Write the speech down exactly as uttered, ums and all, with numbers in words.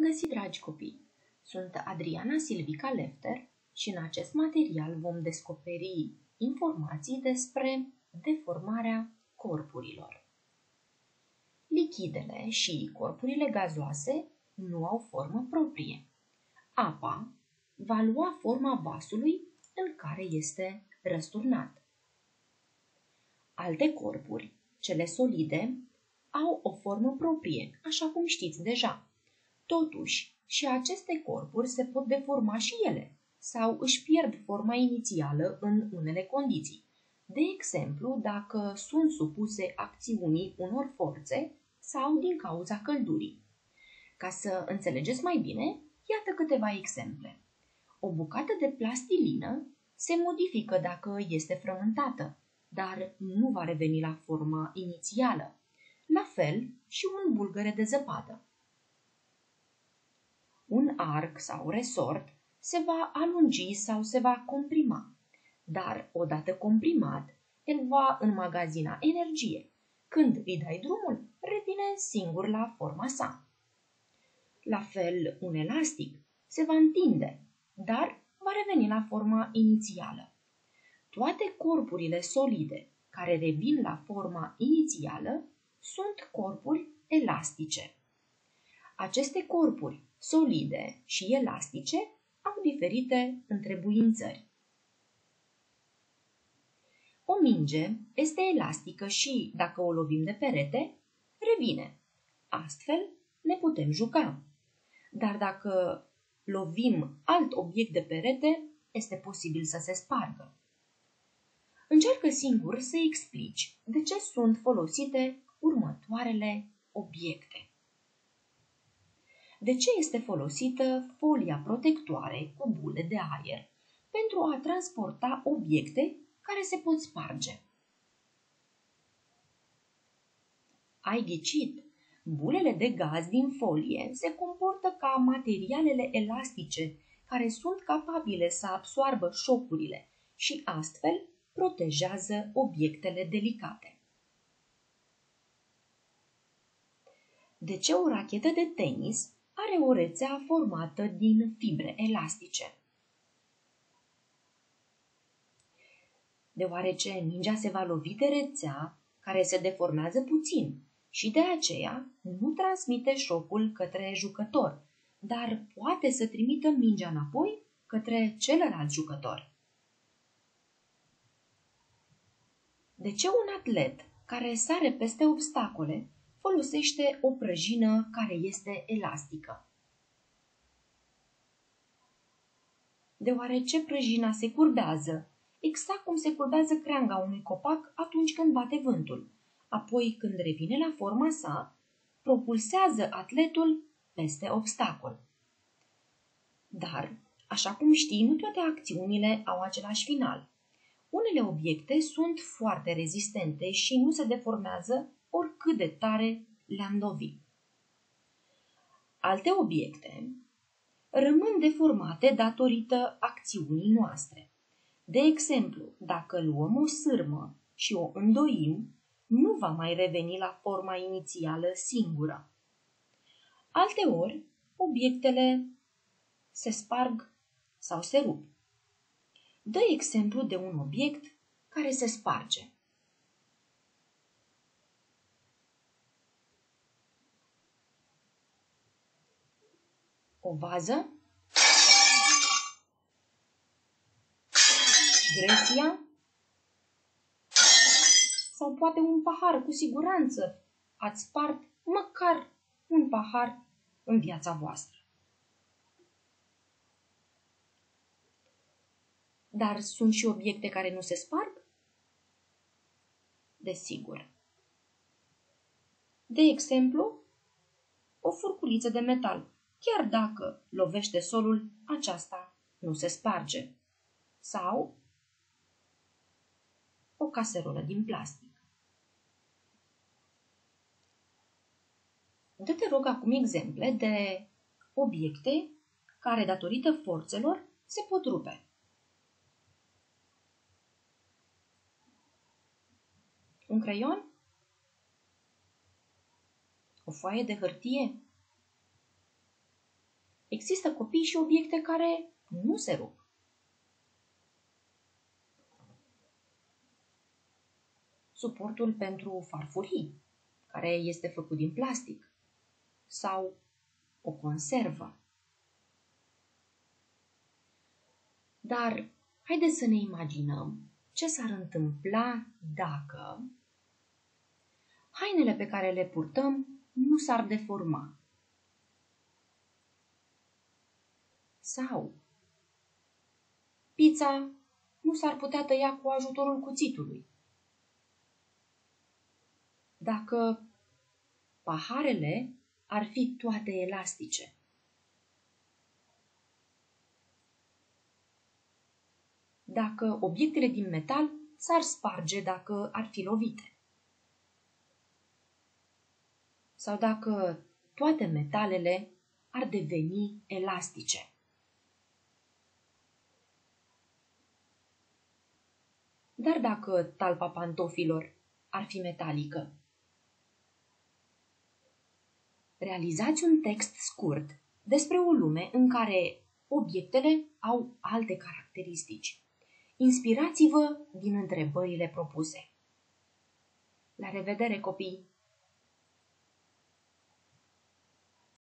găsit, dragi copii! Sunt Adriana Silvica Lefter și în acest material vom descoperi informații despre deformarea corpurilor. Lichidele și corpurile gazoase nu au formă proprie. Apa va lua forma vasului în care este răsturnat. Alte corpuri, cele solide, au o formă proprie, așa cum știți deja. Totuși, și aceste corpuri se pot deforma și ele sau își pierd forma inițială în unele condiții. De exemplu, dacă sunt supuse acțiunii unor forțe sau din cauza căldurii. Ca să înțelegeți mai bine, iată câteva exemple. O bucată de plastilină se modifică dacă este frământată, dar nu va reveni la forma inițială. La fel și un bulgăre de zăpadă. Un arc sau resort se va alungi sau se va comprima, dar odată comprimat, el va înmagazina energie. Când îi dai drumul, revine singur la forma sa. La fel, un elastic se va întinde, dar va reveni la forma inițială. Toate corpurile solide care revin la forma inițială sunt corpuri elastice. Aceste corpuri solide și elastice au diferite întrebuințări. O minge este elastică și, dacă o lovim de perete, revine. Astfel ne putem juca. Dar dacă lovim alt obiect de perete, este posibil să se spargă. Încearcă singur să explici de ce sunt folosite următoarele obiecte. De ce este folosită folia protectoare cu bule de aer pentru a transporta obiecte care se pot sparge? Ai ghicit! Bulele de gaz din folie se comportă ca materialele elastice care sunt capabile să absoarbă șocurile și astfel protejează obiectele delicate. De ce o rachetă de tenis are o rețea formată din fibre elastice? Deoarece mingea se va lovi de rețea care se deformează puțin și de aceea nu transmite șocul către jucător, dar poate să trimită mingea înapoi către celălalt jucător. De ce un atlet care sare peste obstacole folosește o prăjină care este elastică? Deoarece prăjina se curbează, exact cum se curbează creanga unui copac atunci când bate vântul. Apoi, când revine la forma sa, propulsează atletul peste obstacol. Dar, așa cum știi, nu toate acțiunile au același final. Unele obiecte sunt foarte rezistente și nu se deformează oricât de tare le-am lovi. Alte obiecte rămân deformate datorită acțiunii noastre. De exemplu, dacă luăm o sârmă și o îndoim, nu va mai reveni la forma inițială singură. Alteori, obiectele se sparg sau se rup. Dă exemplu de un obiect care se sparge. O vază? Greția? Sau poate un pahar, cu siguranță ați spart măcar un pahar în viața voastră. Dar sunt și obiecte care nu se sparg? Desigur. De exemplu, o furculiță de metal. Chiar dacă lovește solul, aceasta nu se sparge. Sau o caserolă din plastic. Dă-te rog acum exemple de obiecte care, datorită forțelor, se pot rupe. Un creion? O foaie de hârtie? Există copii și obiecte care nu se rup. Suportul pentru farfurii, care este făcut din plastic, sau o conservă. Dar haideți să ne imaginăm ce s-ar întâmpla dacă hainele pe care le purtăm nu s-ar deforma. Sau pizza nu s-ar putea tăia cu ajutorul cuțitului. Dacă paharele ar fi toate elastice. Dacă obiectele din metal s-ar sparge dacă ar fi lovite. Sau dacă toate metalele ar deveni elastice. Dar dacă talpa pantofilor ar fi metalică? Realizați un text scurt despre o lume în care obiectele au alte caracteristici. Inspirați-vă din întrebările propuse. La revedere, copii!